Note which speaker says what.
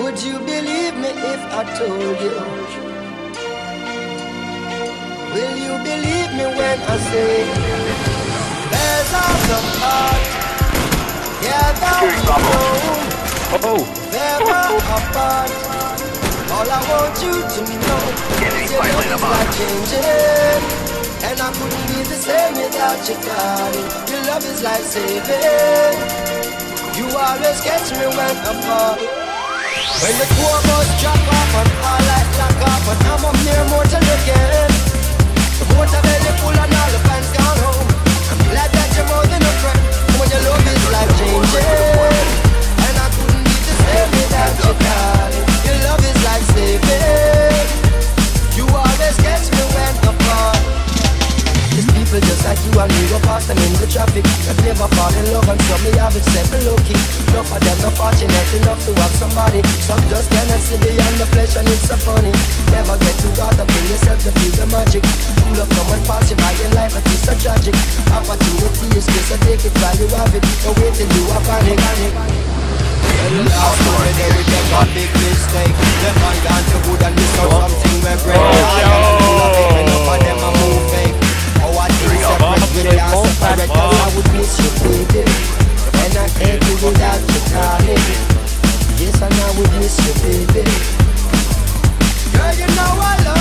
Speaker 1: Would you believe me if I told you? Will you believe me when I say there's all apart? Yeah, that we know. Never apart. All I want you to know is your love is like changing, and I couldn't be the same without you, darling. Your love is like saving. You always catch me when I'm fall. When the tour bus drop off and all lights lock off, and I'm up near Morton again. The motor belly full and all the fans gone home. I'm glad that you're more than a friend. When your love is like changing, and I couldn't be the same without you, darling. Your love is like saving. You always catch me when I fall. These people just like you and me go past them in the traffic. I've never fall in love and some me have it set low key. Enough of them not fortunate enough to have somebody. Some just cannot see beyond the flesh and it's so funny. Never get too caught up in yourself to feel the magic. You love come and pass you by in life, but it's so tragic. Opportunity is just to take it while you have it. Don't wait till you are panic. Well, last story they will make a big mistake. Them man gone to good and miss out something we break. Enough of them a move fake. Our things separate with their separate. Cause I would miss you, baby, and I can't do without you, darling. Yes, and I would miss you, baby. Girl, you know I love